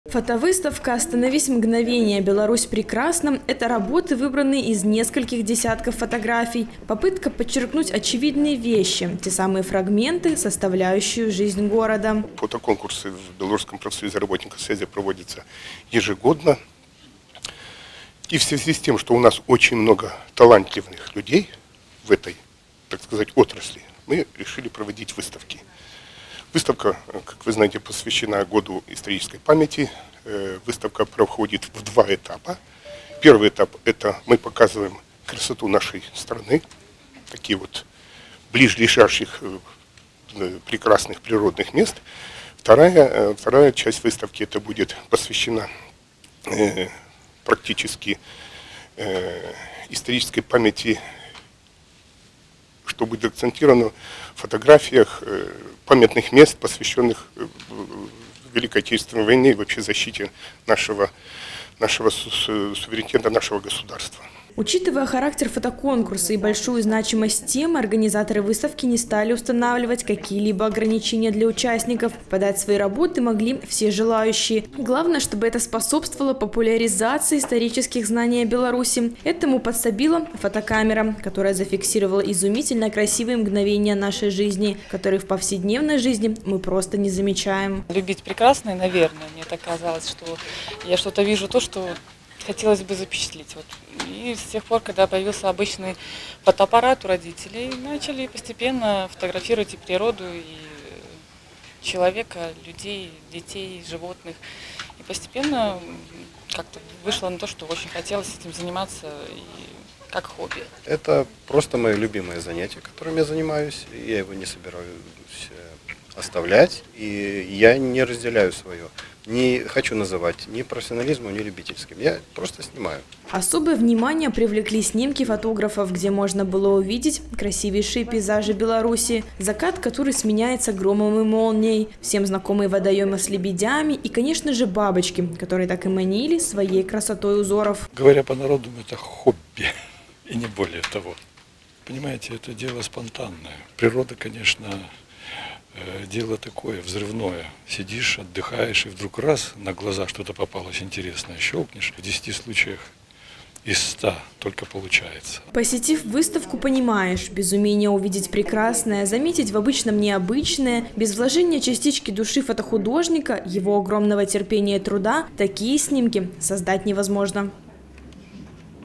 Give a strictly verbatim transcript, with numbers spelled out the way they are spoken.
Фотовыставка «Остановись мгновение. Беларусь прекрасна» – это работы, выбранные из нескольких десятков фотографий. Попытка подчеркнуть очевидные вещи, те самые фрагменты, составляющие жизнь города. Фотоконкурсы в Белорусском профсоюзе работников связи проводятся ежегодно. И в связи с тем, что у нас очень много талантливых людей в этой, так сказать, отрасли, мы решили проводить выставки. Выставка, как вы знаете, посвящена году исторической памяти. Выставка проходит в два этапа. Первый этап – это мы показываем красоту нашей страны, такие вот ближайших прекрасных природных мест. Вторая, вторая часть выставки это будет посвящена э, практически э, исторической памяти, что будет акцентировано в фотографиях э, памятных мест, посвященных э, Великой Отечественной войне и вообще защите нашего, нашего су суверенитета, нашего государства. Учитывая характер фотоконкурса и большую значимость темы, организаторы выставки не стали устанавливать какие-либо ограничения для участников. Подать свои работы могли все желающие. Главное, чтобы это способствовало популяризации исторических знаний о Беларуси. Этому подсобила фотокамера, которая зафиксировала изумительно красивые мгновения нашей жизни, которые в повседневной жизни мы просто не замечаем. Любить прекрасное, наверное, мне так казалось, что я что-то вижу, то, что хотелось бы запечатлеть. Вот. И с тех пор, когда появился обычный фотоаппарат у родителей, начали постепенно фотографировать и природу, и человека, людей, детей, животных. И постепенно как-то вышло на то, что очень хотелось этим заниматься и как хобби. Это просто мое любимое занятие, которым я занимаюсь. Я его не собираюсь оставлять, и я не разделяю свое. Не хочу называть ни профессионализмом, ни любительским. Я просто снимаю. Особое внимание привлекли снимки фотографов, где можно было увидеть красивейшие пейзажи Беларуси, закат, который сменяется громом и молнией, всем знакомые водоемы с лебедями и, конечно же, бабочки, которые так и манили своей красотой узоров. Говоря по-народному, это хобби, и не более того. Понимаете, это дело спонтанное. Природа, конечно, дело такое, взрывное. Сидишь, отдыхаешь, и вдруг раз, на глаза что-то попалось интересное, щелкнешь. В десяти случаях из ста только получается. Посетив выставку, понимаешь, без умения увидеть прекрасное, заметить в обычном необычное, без вложения частички души фотохудожника, его огромного терпения и труда, такие снимки создать невозможно.